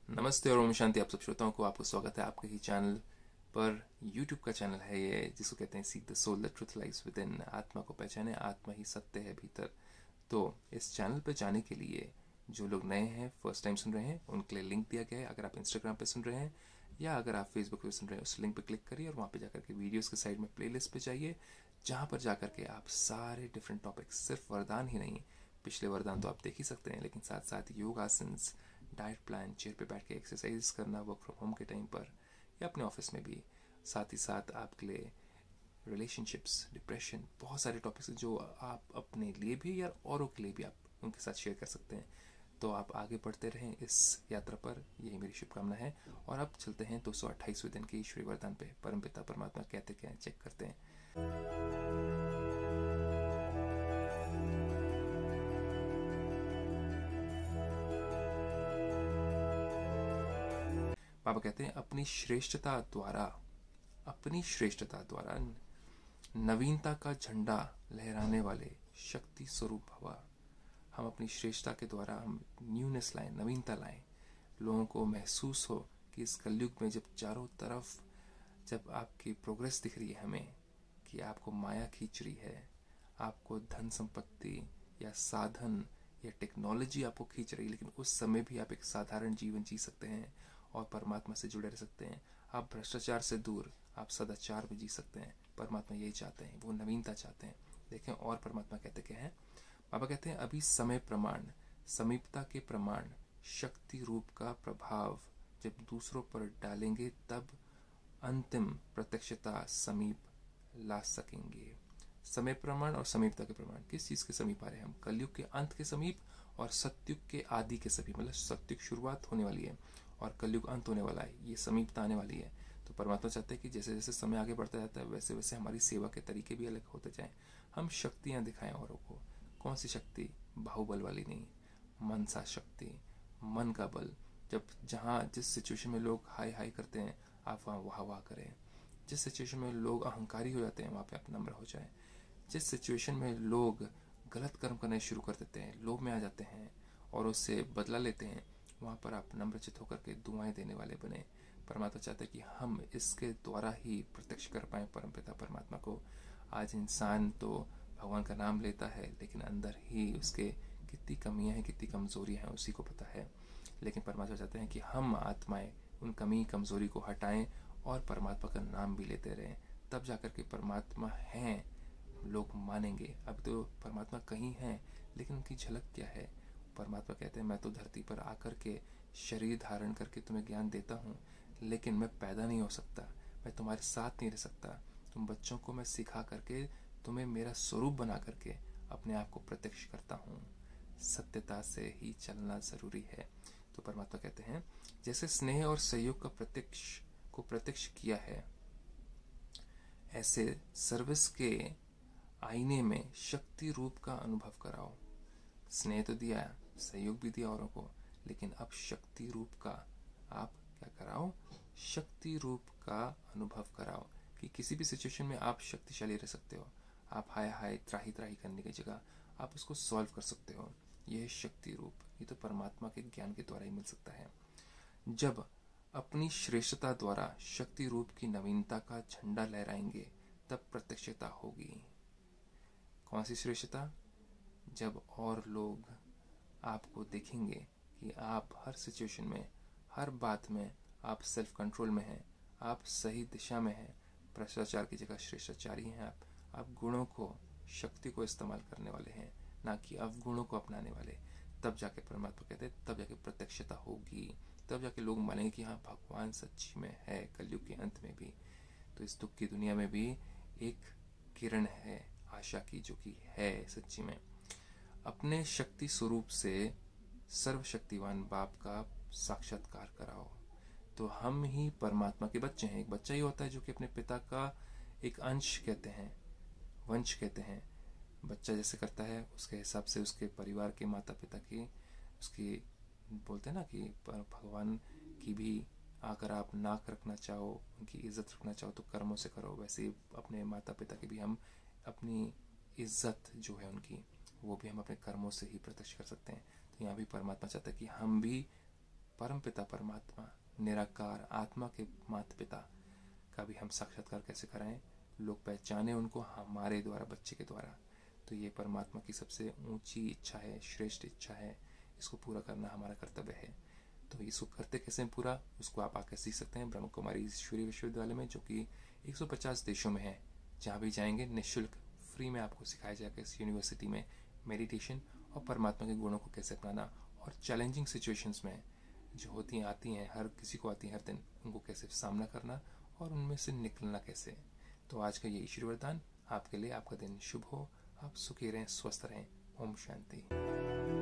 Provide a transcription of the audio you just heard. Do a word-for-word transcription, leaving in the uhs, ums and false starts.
नमस्ते और ओम शांति। आप सब श्रोताओं को आपका स्वागत है आपके ही चैनल पर। यूट्यूब का चैनल है ये, जिसको कहते हैं seek the soul, the truth lies within. आत्मा को पहचाने, आत्मा ही सत्य है भीतर। तो इस चैनल पर जाने के लिए जो लोग नए हैं, फर्स्ट टाइम सुन रहे हैं, उनके लिए लिंक दिया गया है। अगर आप इंस्टाग्राम पे सुन रहे हैं या अगर आप फेसबुक पे सुन रहे हैं, उस लिंक पे क्लिक करिए और वहाँ पे जाकर के वीडियोस के साइड में प्लेलिस्ट पे जाइए, जहाँ पर जाकर के आप सारे डिफरेंट टॉपिक्स, सिर्फ वरदान ही नहीं, पिछले वरदान तो आप देख ही सकते हैं, लेकिन साथ साथ योग आसन्स, डाइट प्लान, चेयर पे बैठ के एक्सरसाइज करना वर्क फ्रॉम होम के टाइम पर या अपने ऑफिस में भी, साथ ही साथ आपके लिए रिलेशनशिप्स, डिप्रेशन, बहुत सारे टॉपिक्स हैं जो आप अपने लिए भी या औरों के लिए भी आप उनके साथ शेयर कर सकते हैं। तो आप आगे बढ़ते रहें इस यात्रा पर, यही मेरी शुभकामना है। और अब चलते हैं दो सौ अट्ठाईसवें दिन के ईश्वरी वरदान पे। परमपिता परमात्मा कहते क्या है, चेक करते हैं। बाबा कहते हैं, अपनी श्रेष्ठता द्वारा अपनी श्रेष्ठता द्वारा नवीनता का झंडा लहराने वाले शक्ति स्वरूप भवा। हम अपनी श्रेष्ठता के द्वारा हम न्यूनेस लाएं, नवीनता लाएं। लोगों को महसूस हो कि इस कलयुग में जब चारों तरफ जब आपकी प्रोग्रेस दिख रही है हमें, कि आपको माया खींच रही है, आपको धन संपत्ति या साधन या टेक्नोलॉजी आपको खींच रही है, लेकिन उस समय भी आप एक साधारण जीवन जी सकते हैं और परमात्मा से जुड़े रह सकते हैं। आप भ्रष्टाचार से दूर, आप सदाचार में जी सकते हैं। परमात्मा यही चाहते हैं, वो नवीनता चाहते हैं। देखें और परमात्मा कहते क्या है। बाबा कहते हैं, अभी समय प्रमाण, समीपता के प्रमाण, शक्ति रूप का प्रभाव जब दूसरों पर डालेंगे, तब अंतिम प्रत्यक्षता समीप ला सकेंगे। समय प्रमाण और समीपता के प्रमाण, किस चीज के समीप आ रहे हैं हम? कलयुग के अंत के समीप और सत्युग के आदि के समीप। मतलब सत्युग शुरुआत होने वाली है और कलयुग अंत होने वाला है, ये समीपता आने वाली है। तो परमात्मा चाहते हैं कि जैसे जैसे समय आगे बढ़ता जाता है, वैसे वैसे हमारी सेवा के तरीके भी अलग होते जाएं। हम शक्तियां दिखाएं औरों को। कौन सी शक्ति? बाहुबल वाली नहीं, मनसा शक्ति, मन का बल। जब जहाँ जिस सिचुएशन में लोग हाई हाई करते हैं, आप वहाँ वाह वाह करें। जिस सिचुएशन में लोग अहंकारी हो जाते हैं, वहाँ पे आप नम्र हो जाएं। जिस सिचुएशन में लोग गलत कर्म करने शुरू कर देते हैं, लोभ में आ जाते हैं और उससे बदला लेते हैं, वहाँ पर आप नम्रचित होकर के दुआएं देने वाले बने। परमात्मा चाहते हैं कि हम इसके द्वारा ही प्रत्यक्ष कर पाए परमपिता परमात्मा को। आज इंसान तो भगवान का नाम लेता है, लेकिन अंदर ही उसके कितनी कमियां हैं, कितनी कमजोरियां हैं, उसी को पता है। लेकिन परमात्मा चाहते हैं कि हम आत्माएं उन कमी कमजोरी को हटाएं और परमात्मा का नाम भी लेते रहें। तब जाकर के परमात्मा हैं लोग मानेंगे। अब तो परमात्मा कहीं हैं, लेकिन उनकी झलक क्या है? परमात्मा कहते हैं, मैं तो धरती पर आकर के शरीर धारण करके तुम्हें ज्ञान देता हूँ, लेकिन मैं पैदा नहीं हो सकता, मैं तुम्हारे साथ नहीं रह सकता। तुम बच्चों को मैं सिखा करके तुम्हें मेरा स्वरूप बना करके अपने आप को प्रत्यक्ष करता हूँ। सत्यता से ही चलना जरूरी है। तो परमात्मा कहते हैं, जैसे स्नेह और सहयोग का प्रत्यक्ष को प्रत्यक्ष किया है, ऐसे सर्विस के आईने में शक्ति रूप का अनुभव कराओ। स्नेह तो दिया, सहयोग भी दिया औरों को, लेकिन अब शक्ति रूप का आप क्या कराओ? शक्ति रूप का अनुभव कराओ कि किसी भी सिचुएशन में आप शक्तिशाली रह सकते हो। आप हाय हाय त्राही त्राही करने की जगह आप उसको सॉल्व कर सकते हो। यह शक्ति रूप, ये तो परमात्मा के ज्ञान के द्वारा ही मिल सकता है। जब अपनी श्रेष्ठता द्वारा शक्ति रूप की नवीनता का झंडा लहराएंगे, तब प्रत्यक्षता होगी। कौन सी श्रेष्ठता? जब और लोग आपको देखेंगे कि आप हर सिचुएशन में, हर बात में आप सेल्फ कंट्रोल में हैं, आप सही दिशा में हैं, भ्रष्टाचार की जगह श्रेष्ठाचारी हैं आप आप गुणों को, शक्ति को इस्तेमाल करने वाले हैं, ना कि अवगुणों को अपनाने वाले। तब जाके परमात्मा कहते हैं, तब जाके प्रत्यक्षता होगी। तब जाके लोग मानेंगे कि हाँ, भगवान सच्ची में है, कलयुग के अंत में भी। तो इस दुख की दुनिया में भी एक किरण है आशा की, जो कि है सच्ची में। अपने शक्ति स्वरूप से सर्वशक्तिवान बाप का साक्षात्कार कराओ। तो हम ही परमात्मा के बच्चे हैं। एक बच्चा ही होता है जो कि अपने पिता का एक अंश कहते हैं, वंश कहते हैं। बच्चा जैसे करता है, उसके हिसाब से उसके परिवार के, माता पिता की, उसकी बोलते हैं ना कि भगवान की भी अगर आप नाक रखना चाहो, उनकी इज्जत रखना चाहो, तो कर्मों से करो। वैसे ही अपने माता पिता की भी हम अपनी इज्जत जो है उनकी, वो भी हम अपने कर्मों से ही प्रत्यक्ष कर सकते हैं। तो यहाँ भी परमात्मा चाहता है कि हम भी परम पिता परमात्मा निराकार आत्मा के माता पिता का भी हम साक्षात्कार कैसे कराएं, लोग पहचाने उनको हमारे द्वारा, बच्चे के द्वारा। तो ये परमात्मा की सबसे ऊंची इच्छा है, श्रेष्ठ इच्छा है, इसको पूरा करना हमारा कर्तव्य है। तो इसको करते कैसे पूरा, उसको आप आकर सीख सकते हैं ब्रह्म कुमारी ईश्वरीय विश्वविद्यालय में, जो कि एक सौ पचास देशों में है। जहाँ भी जाएंगे निःशुल्क फ्री में आपको सिखाया जाएगा इस यूनिवर्सिटी में मेडिटेशन और परमात्मा के गुणों को कैसे अपनाना, और चैलेंजिंग सिचुएशंस में जो होती हैं आती हैं हर किसी को आती हैं हर दिन, उनको कैसे सामना करना और उनमें से निकलना कैसे। तो आज का ये ईश्वर वरदान आपके लिए। आपका दिन शुभ हो, आप सुखी रहें, स्वस्थ रहें। ओम शांति।